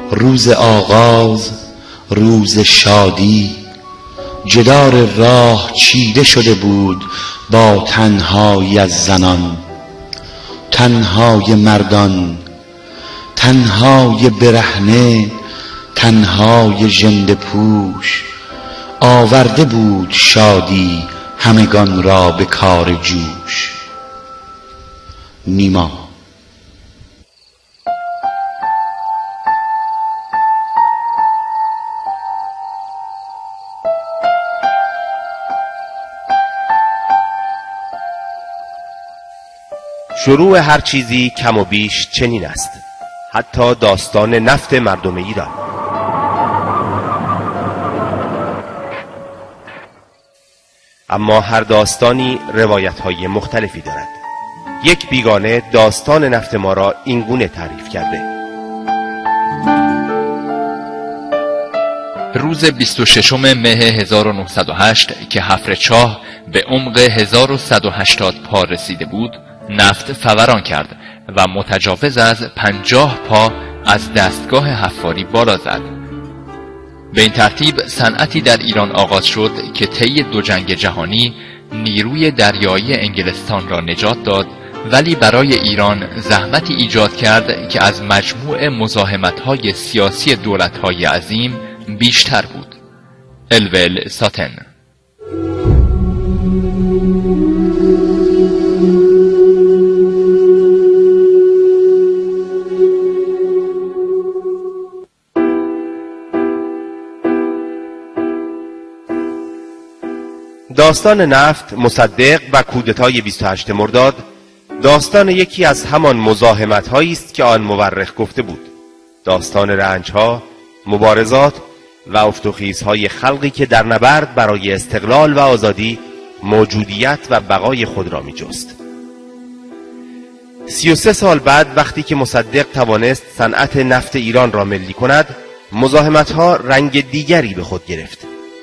روز آغاز، روز شادی، جدار راه چیده شده بود با تنهایی از زنان، تنهای مردان، تنهای برهنه، تنهای ژنده پوش. آورده بود شادی همگان را به کار جوش. نیما. شروع هر چیزی کم و بیش چنین است، حتی داستان نفت مردم ایران. اما هر داستانی روایت‌های مختلفی دارد. یک بیگانه داستان نفت ما را اینگونه تعریف کرده: روز 26 مه 1908 که حفر چاه به عمق 1180 پا رسیده بود، نفت فوران کرد و متجاوز از 50 پا از دستگاه حفاری بالا زد. به این ترتیب صنعتی در ایران آغاز شد که طی 2 جنگ جهانی نیروی دریایی انگلستان را نجات داد، ولی برای ایران زحمتی ایجاد کرد که از مجموع مزاحمت‌های سیاسی دولت‌های عظیم بیشتر بود. الول ساتن. داستان نفت، مصدق و کودتای 28 مرداد داستان یکی از همان مزاحمت‌هایی است که آن مورخ گفته بود. داستان رنج‌ها، مبارزات و افت و خیزهای خلقی که در نبرد برای استقلال و آزادی موجودیت و بقای خود را می‌جست. 33 سال بعد وقتی که مصدق توانست صنعت نفت ایران را ملی کند، مزاحمت‌ها رنگ دیگری به خود گرفت.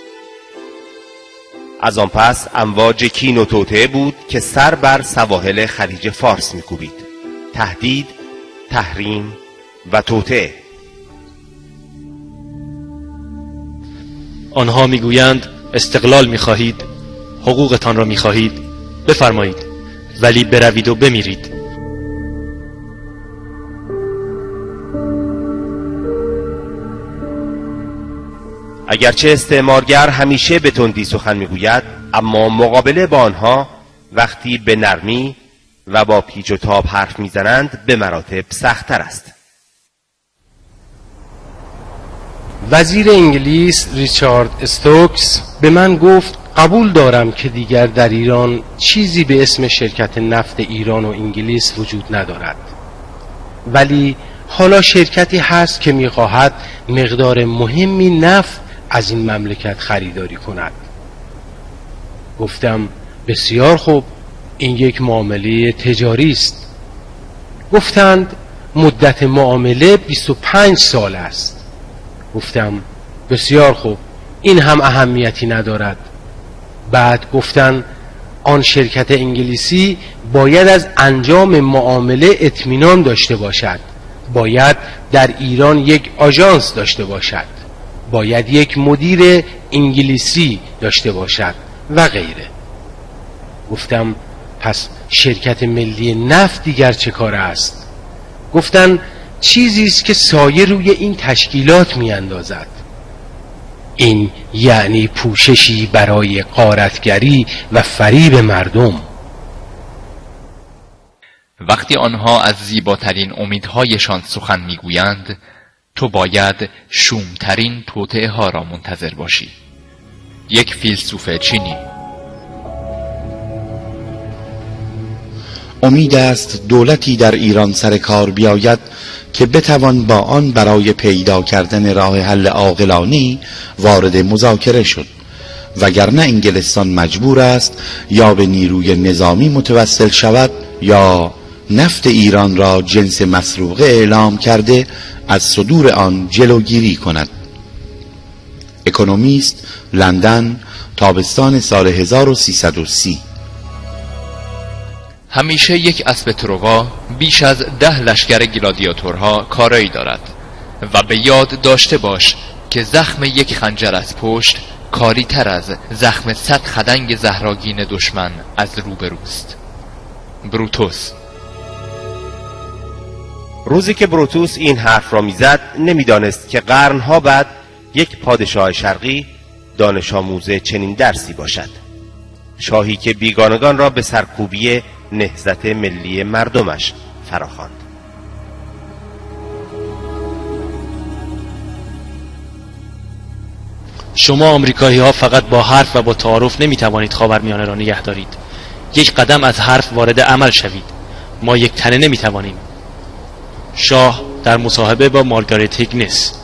از آن پس امواج کین و توطئه بود که سر بر سواحل خلیج فارس می‌کوبید. تهدید، تحریم و توطئه. آنها میگویند استقلال می‌خواهید، حقوقتان را می‌خواهید، بفرمایید، ولی بروید و بمیرید. اگرچه استعمارگر همیشه به تندی سخن میگوید، اما مقابله با آنها وقتی به نرمی و با پیچ و تاب حرف میزنند به مراتب سخت‌تر است. وزیر انگلیس ریچارد استوکس به من گفت قبول دارم که دیگر در ایران چیزی به اسم شرکت نفت ایران و انگلیس وجود ندارد، ولی حالا شرکتی هست که میخواهد مقدار مهمی نفت از این مملکت خریداری کند. گفتم بسیار خوب، این یک معامله تجاری است. گفتند مدت معامله 25 سال است. گفتم بسیار خوب، این هم اهمیتی ندارد. بعد گفتند آن شرکت انگلیسی باید از انجام معامله اطمینان داشته باشد، باید در ایران یک آژانس داشته باشد، باید یک مدیر انگلیسی داشته باشد و غیره. گفتم پس شرکت ملی نفت دیگر چه کار است؟ گفتن چیزی است که سایه روی این تشکیلات میاندازد. این یعنی پوششی برای غارتگری و فریب مردم. وقتی آنها از زیباترین امیدهایشان سخن میگویند، تو باید شومترین توطئه ها را منتظر باشی. یک فیلسوف چینی. امید است دولتی در ایران سر کار بیاید که بتوان با آن برای پیدا کردن راه حل عاقلانه‌ای وارد مذاکره شد، وگرنه انگلستان مجبور است یا به نیروی نظامی متوسل شود یا نفت ایران را جنس مسروقه اعلام کرده از صدور آن جلوگیری کند. اکونومیست، لندن، تابستان سال 1330. همیشه یک اسب ترووا بیش از 10 لشکر گلادیاتورها کارایی دارد و به یاد داشته باش که زخم یک خنجر از پشت کاری تر از زخم 100 خدنگ زهراگین دشمن از روبروست. بروتوس. روزی که بروتوس این حرف را میزد نمیدانست که قرنها بعد یک پادشاه شرقی دانش آموز چنین درسی باشد، شاهی که بیگانگان را به سرکوبی نهضت ملی مردمش فراخواند. شما آمریکایی ها فقط با حرف و با تعارف نمی توانید خاورمیانه را نگه دارید. یک قدم از حرف وارد عمل شوید. ما یک تنه نمی توانیم. شاه در مصاحبه با مارگارت هیگنس.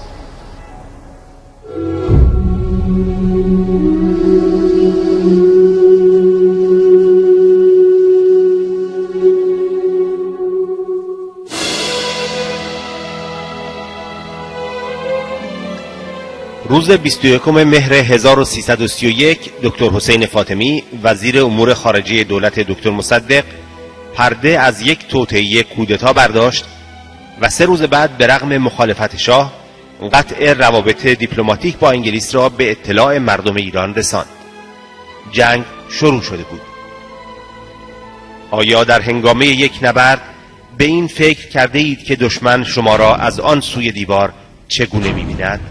روز 21 مهر 1331 دکتر حسین فاطمی وزیر امور خارجه دولت دکتر مصدق پرده از یک توطئه کودتا برداشت و 3 روز بعد به رغم مخالفت شاه قطع روابط دیپلماتیک با انگلیس را به اطلاع مردم ایران رساند. جنگ شروع شده بود. آیا در هنگامه یک نبرد به این فکر کرده اید که دشمن شما را از آن سوی دیوار چگونه می‌بیند؟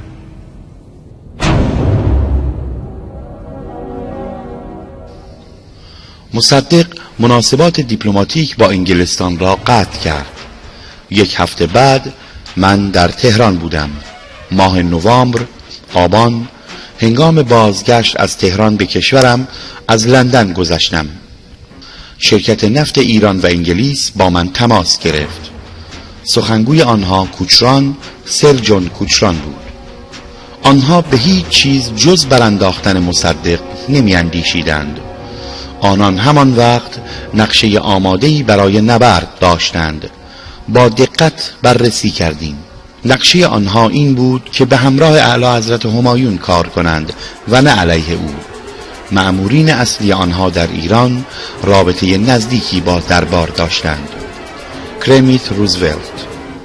مصدق مناسبات دیپلماتیک با انگلستان را قطع کرد. 1 هفته بعد من در تهران بودم. ماه نوامبر، آبان، هنگام بازگشت از تهران به کشورم از لندن گذشتم. شرکت نفت ایران و انگلیس با من تماس گرفت. سخنگوی آنها کوچران، سر جون کوچران بود. آنها به هیچ چیز جز برانداختن مصدق نمی اندیشیدند. آنان همان وقت نقشه آماده‌ای برای نبرد داشتند. با دقت بررسی کردیم. نقشه آنها این بود که به همراه اعلی حضرت همایون کار کنند و نه علیه او. مأمورین اصلی آنها در ایران رابطه نزدیکی با دربار داشتند. کرمیت روزولت.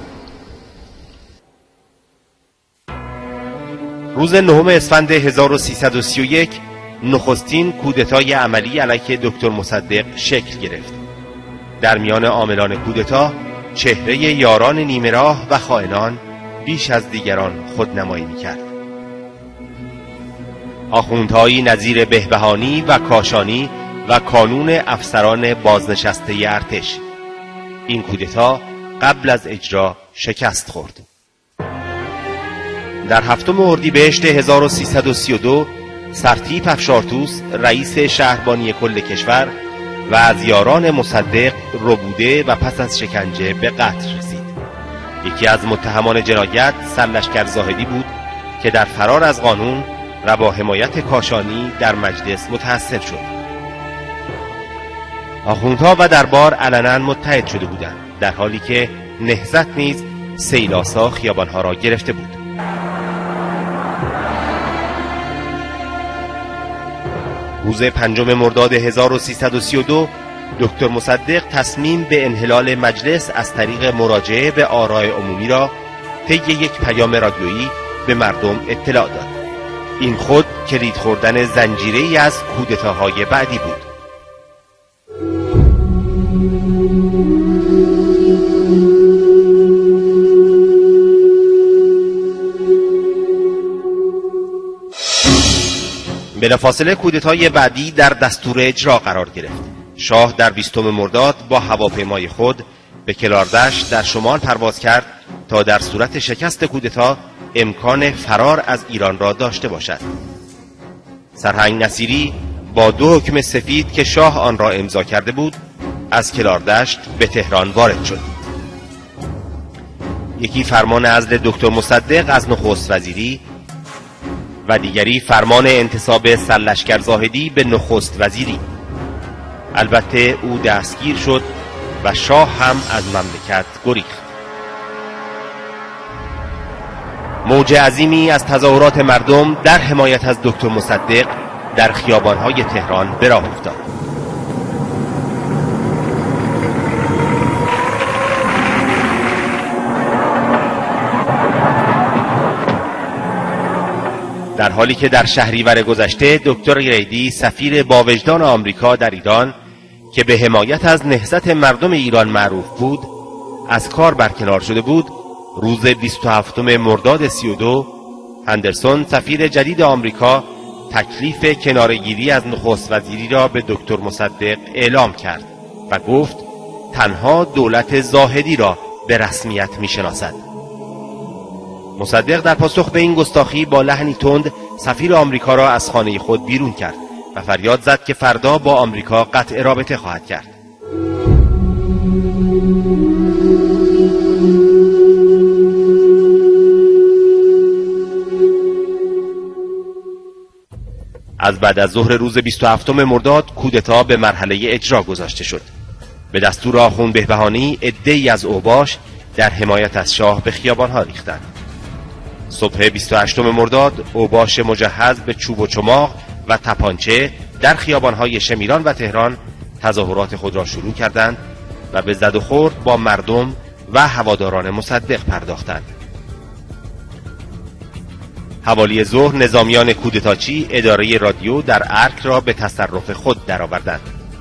روز 9 اسفند 1331 نخستین کودتای عملی علیه دکتر مصدق شکل گرفت. در میان عاملان کودتا چهره یاران نیمه راه و خائنان بیش از دیگران خودنمایی می‌کرد. آخوندهایی نظیر بهبهانی و کاشانی و کانون افسران بازنشسته ارتش. این کودتا قبل از اجرا شکست خورد. در 7 اردیبهشت 1332 سرتیپ افشارتوس رئیس شهربانی کل کشور و از یاران مصدق ربوده و پس از شکنجه به قتل رسید. یکی از متهمان جنایت سرلشکر زاهدی بود که در فرار از قانون و با حمایت کاشانی در مجلس متحصل شد. آخوندها و دربار علنا متحد شده بودند، در حالی که نهضت نیز سیلاسا خیابانها را گرفته بود. روز 5 مرداد 1332 دکتر مصدق تصمیم به انحلال مجلس از طریق مراجعه به آراء عمومی را طی یک پیام رادیویی به مردم اطلاع داد. این خود کلید خوردن زنجیره‌ای از کودتاهای بعدی بود. بلافاصله کودتای بعدی در دستور اجرا قرار گرفت. شاه در 20 مرداد با هواپیمای خود به کلاردشت در شمال پرواز کرد تا در صورت شکست کودتا امکان فرار از ایران را داشته باشد. سرهنگ نصیری با 2 حکم سفید که شاه آن را امضا کرده بود از کلاردشت به تهران وارد شد. یکی فرمان عزل دکتر مصدق از نخست وزیری و دیگری فرمان انتصاب سرلشکر زاهدی به نخست وزیری. البته او دستگیر شد و شاه هم از مملکت گریخت. موج عظیمی از تظاهرات مردم در حمایت از دکتر مصدق در خیابان‌های تهران به راه افتاد. در حالی که در شهریور گذشته دکتر گریدی سفیر با وجدان آمریکا در ایران که به حمایت از نهضت مردم ایران معروف بود از کار برکنار شده بود، روز 27 مرداد 32 هندرسون سفیر جدید آمریکا تکلیف کنارگیری از نخست وزیری را به دکتر مصدق اعلام کرد و گفت تنها دولت زاهدی را به رسمیت می‌شناسد. مصدق در پاسخ به این گستاخی با لحنی تند سفیر آمریکا را از خانه خود بیرون کرد و فریاد زد که فردا با آمریکا قطع رابطه خواهد کرد. از بعد از ظهر روز 27 مرداد کودتا به مرحله اجرا گذاشته شد. به دستور آخوند بهبهانی عده‌ای از اوباش در حمایت از شاه به خیابان‌ها ریختند. صبح 28 مرداد اوباش مجهز به چوب و چماق و تپانچه در خیابان‌های شمیران و تهران تظاهرات خود را شروع کردند و به زد و خورد با مردم و هواداران مصدق پرداختند. حوالی ظهر نظامیان کودتاچی اداره رادیو در ارک را به تصرف خود درآوردند.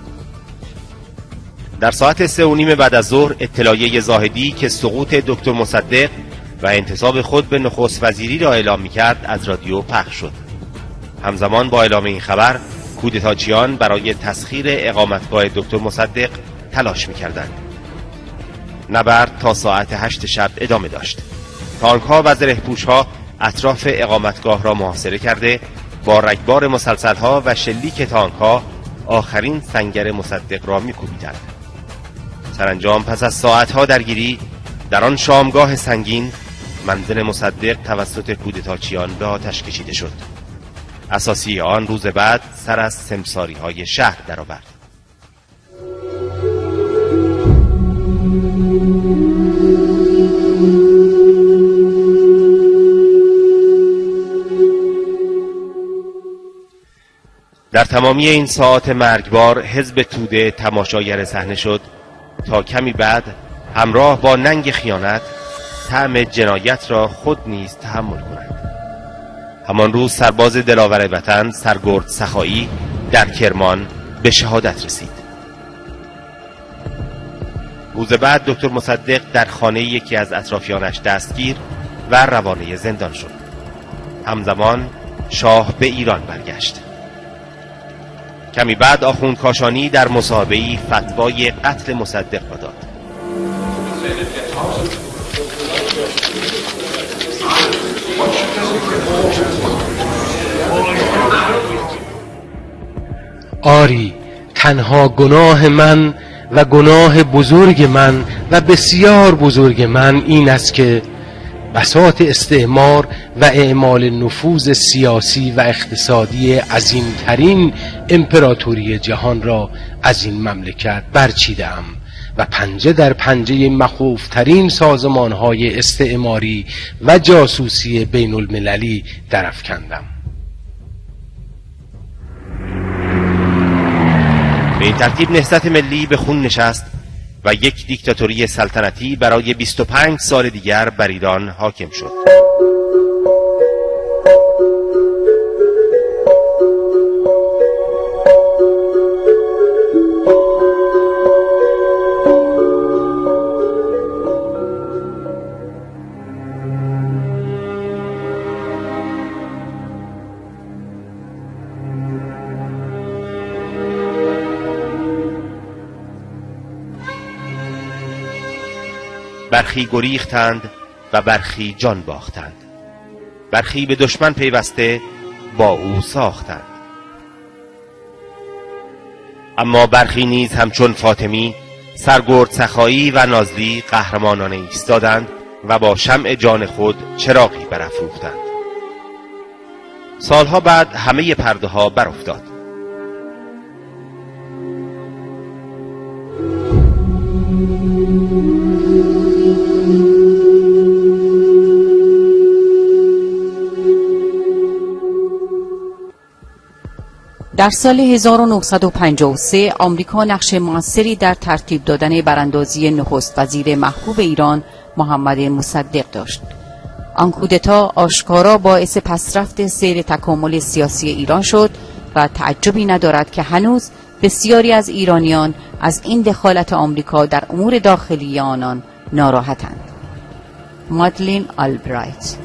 در ساعت 3:30 بعد از ظهر اطلاعیه زاهدی که سقوط دکتر مصدق و انتصاب خود به نخست وزیری را اعلام می‌کرد از رادیو پخش شد. همزمان با اعلام این خبر کودتاچیان برای تسخیر اقامتگاه دکتر مصدق تلاش می‌کردند. نبرد تا ساعت 8 شب ادامه داشت. تانک‌ها و زره‌پوش‌ها اطراف اقامتگاه را محاصره کرده با رگبار مسلسل‌ها و شلیک تانک‌ها آخرین سنگر مصدق را می‌کوبیدند. سرانجام پس از ساعت‌ها درگیری در آن شامگاه سنگین منزل مصدق توسط کودتاچیان به آتش کشیده شد. اساسی آن روز بعد سر از سمساری‌های شهر درآورد. در تمامی این ساعات مرگبار حزب توده تماشاگر صحنه شد تا کمی بعد همراه با ننگ خیانت طعم جنایت را خود نیز تحمل کند. همان روز سرباز دلاور وطن سرگرد سخایی در کرمان به شهادت رسید. روز بعد دکتر مصدق در خانه یکی از اطرافیانش دستگیر و روانه زندان شد. همزمان شاه به ایران برگشت. کمی بعد آخوند کاشانی در مصاحبه‌ای فتوای قتل مصدق را داد. آری تنها گناه من و گناه بزرگ من و بسیار بزرگ من این است که بساط استعمار و اعمال نفوذ سیاسی و اقتصادی عظیمترین امپراتوری جهان را از این مملکت برچیدم و پنجه در پنجه مخوفترین سازمانهای استعماری و جاسوسی بین المللی درافکندم. به این ترتیب نهضت ملی به خون نشست و یک دیکتاتوری سلطنتی برای 25 سال دیگر بر ایران حاکم شد. برخی گریختند و برخی جان باختند. برخی به دشمن پیوسته با او ساختند. اما برخی نیز همچون فاطمی، سرگرد سخایی و نازلی قهرمانانه ایستادند و با شمع جان خود چراغی برافروختند. سالها بعد همه پرده ها برافتاد. در سال 1953 آمریکا نقش موثری در ترتیب دادن براندازی نخست وزیر محبوب ایران محمد مصدق داشت. آن کودتا آشکارا باعث پسرفت سیر تکامل سیاسی ایران شد و تعجبی ندارد که هنوز بسیاری از ایرانیان از این دخالت آمریکا در امور داخلی آنان ناراحتند. مادلین آلبرایت.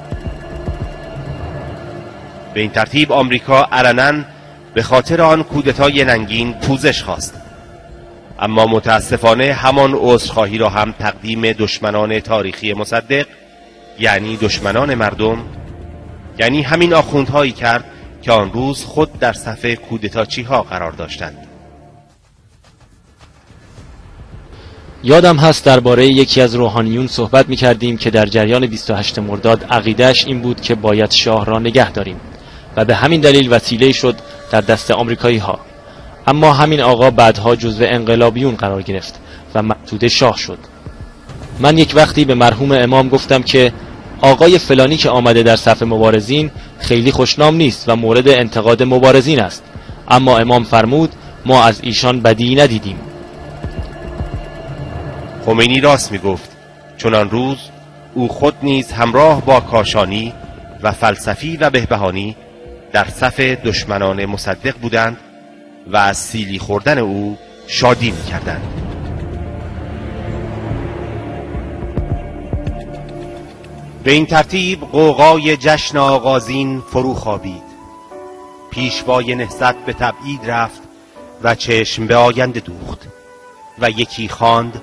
به این ترتیب آمریکا علنا به خاطر آن کودتای ننگین پوزش خواست، اما متاسفانه همان عذرخواهی را هم تقدیم دشمنان تاریخی مصدق، یعنی دشمنان مردم، یعنی همین آخوندهایی کرد که آن روز خود در صف کودتاچی ها قرار داشتند. یادم هست درباره یکی از روحانیون صحبت می‌کردیم که در جریان 28 مرداد عقیده‌اش این بود که باید شاه را نگه داریم و به همین دلیل وسیله شد در دست آمریکایی‌ها. اما همین آقا بعدها جزو انقلابیون قرار گرفت و مقصود شاه شد. من یک وقتی به مرحوم امام گفتم که آقای فلانی که آمده در صف مبارزین خیلی خوشنام نیست و مورد انتقاد مبارزین است، اما امام فرمود ما از ایشان بدی ندیدیم. خمینی راست میگفت، چون آن روز او خود نیز همراه با کاشانی و فلسفی و بهبهانی در صف دشمنان مصدق بودند و از سیلی خوردن او شادی می‌کردند. به این ترتیب غوغای جشن آغازین فرو خوابید. پیشوای نهضت به تبعید رفت و چشم به آینده دوخت و یکی خواند: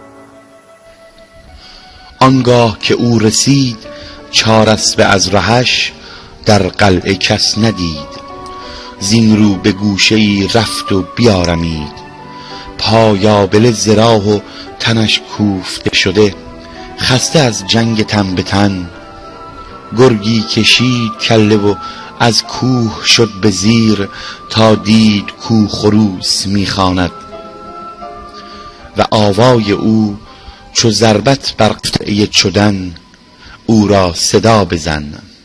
آنگاه که او رسید چاراسبه از رهش در قلعه کس ندید، زین رو به گوشه‌ای رفت و بیارمید، پایابل ز راه و تنش کوفته شده، خسته از جنگ تن به تن، گرگی کشید کله و از کوه شد به زیر، تا دید کوه خروس میخواند و آوای او چو ضربت بر قطعه شدن، او را صدا بزن.